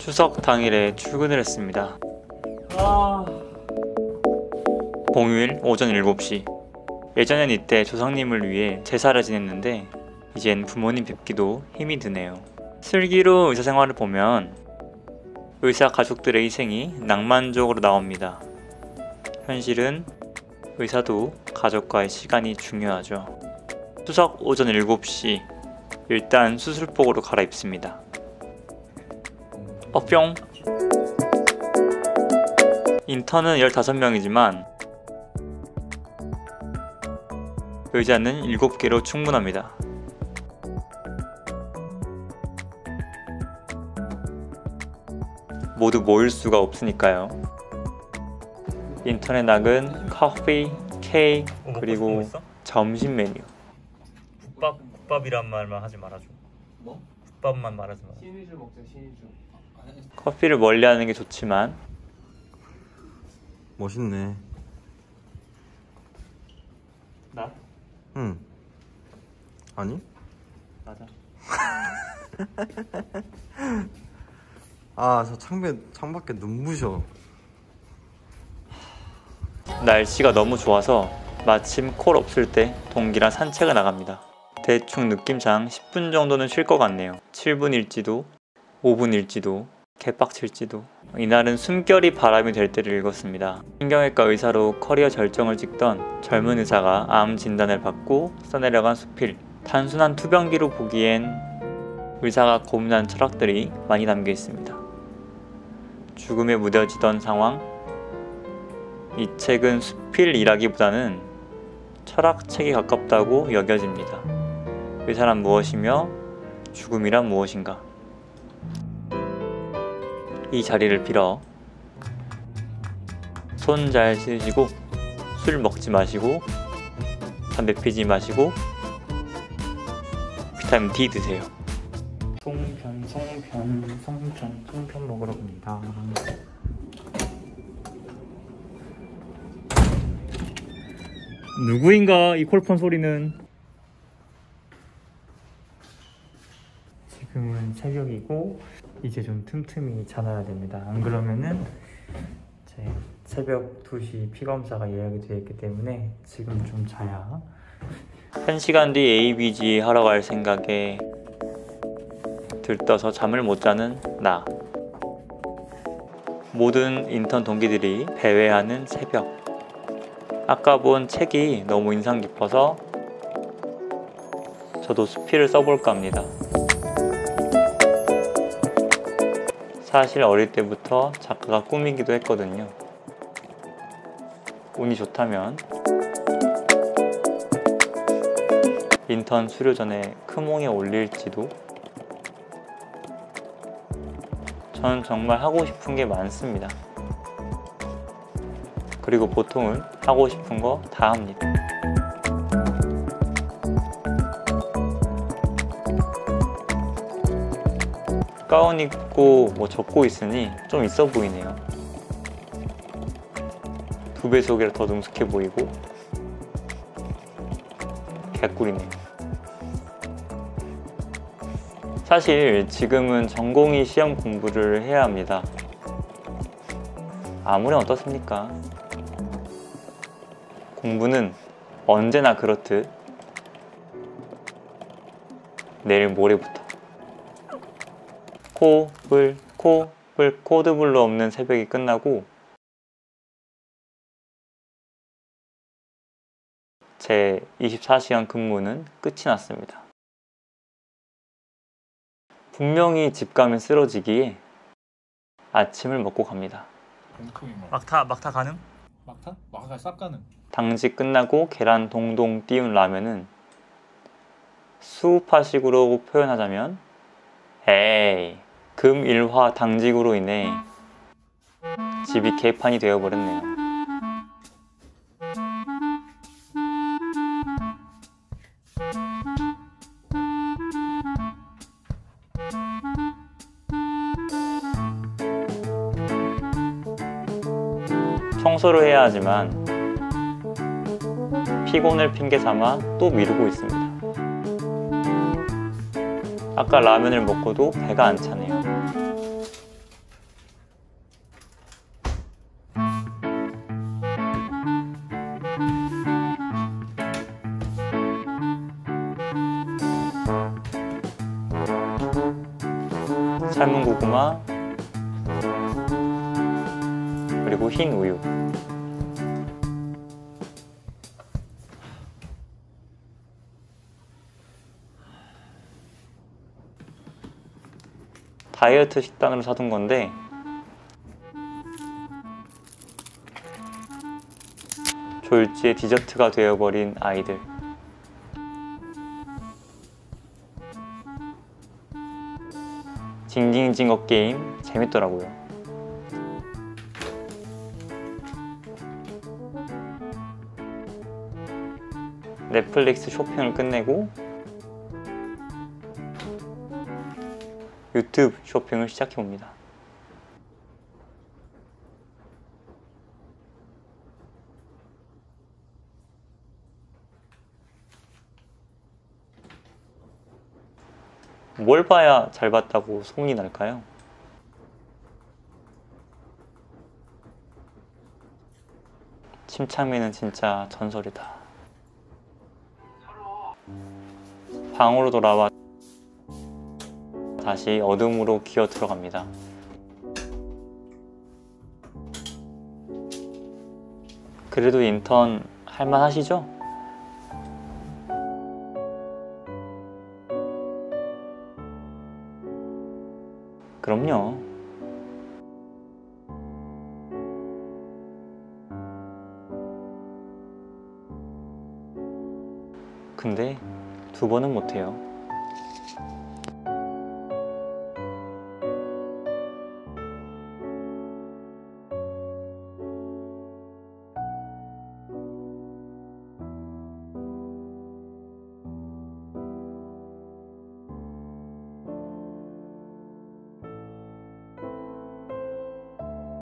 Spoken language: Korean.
추석 당일에 출근을 했습니다. 공휴일 오전 7시. 예전엔 이때 조상님을 위해 제사를 지냈는데 이젠 부모님 뵙기도 힘이 드네요. 슬기로 의사생활을 보면 의사 가족들의 희생이 낭만적으로 나옵니다. 현실은 의사도 가족과의 시간이 중요하죠. 추석 오전 7시 일단 수술복으로 갈아입습니다. 뿅! 인턴은 15명이지만 의자는 7개로 충분합니다. 모두 모일 수가 없으니까요. 인턴의 낙은 커피, 케이크, 그리고 점심 메뉴. 국밥이란 말만 하지 말아줘. 뭐? 국밥만 말하지 마. 신이주 먹자, 신이주. 커피를 멀리하는 게 좋지만 멋있네. 나? 응. 아니? 맞아. 아, 저 창밖에 눈부셔. 날씨가 너무 좋아서 마침 콜 없을 때 동기랑 산책을 나갑니다. 대충 느낌상 10분 정도는 쉴 것 같네요. 7분일지도 5분일지도 개빡칠지도. 이날은 숨결이 바람이 될 때를 읽었습니다. 신경외과 의사로 커리어 절정을 찍던 젊은 의사가 암 진단을 받고 써내려간 수필. 단순한 투병기로 보기엔 의사가 고민한 철학들이 많이 담겨 있습니다. 죽음에 무뎌지던 상황. 이 책은 수필이라기보다는 철학책에 가깝다고 여겨집니다. 의사란 무엇이며 죽음이란 무엇인가. 이 자리를 빌어 손 잘 쓰시고 술 먹지 마시고 담배 피지 마시고 비타민 D 드세요. 송편 먹으러 갑니다. 누구인가 이 콜폰 소리는. 지금은 새벽이고 이제 좀 틈틈이 자놔야 됩니다. 안 그러면은 제 새벽 2시 피검사가 예약이 되어 있기 때문에 지금 좀 자야. 1시간 뒤 ABG 하러 갈 생각에 들떠서 잠을 못 자는 나. 모든 인턴 동기들이 배회하는 새벽. 아까 본 책이 너무 인상 깊어서 저도 수필을 써볼까 합니다. 사실 어릴 때부터 작가가 꿈이기도 했거든요. 운이 좋다면 인턴 수료 전에 크몽에 올릴지도. 저는 정말 하고 싶은 게 많습니다. 그리고 보통은 하고 싶은 거 다 합니다. 가운 입고 적고 있으니 좀 있어 보이네요. 2배속이라 더 능숙해 보이고 개꿀이네요. 사실 지금은 전공의 시험 공부를 해야 합니다. 아무렴 어떻습니까? 공부는 언제나 그렇듯 내일 모레부터. 코드블루 없는 새벽이 끝나고 제 24시간 근무는 끝이 났습니다. 분명히 집 가면 쓰러지기에 아침을 먹고 갑니다. 막타 가능? 막타? 막타 쌉 가능. 당직 끝나고 계란 동동 띄운 라면은 수우파식으로 표현하자면 에이, 금일화 당직으로 인해 집이 개판이 되어버렸네요. 청소를 해야 하지만 피곤을 핑계삼아 또 미루고 있습니다. 아까 라면을 먹고도 배가 안 차네요. 삶은 고구마, 그리고 흰 우유. 다이어트 식단으로 사둔 건데 졸지에 디저트가 되어버린 아이들. 징징징어 게임 재밌더라고요. 넷플릭스 쇼핑을 끝내고 유튜브 쇼핑을 시작해봅니다. 뭘 봐야 잘 봤다고 소문이 날까요? 침착맨은 진짜 전설이다. 방으로 돌아와 다시 어둠으로 기어 들어갑니다. 그래도 인턴 할만하시죠? 그럼요. 근데 2번은 못해요.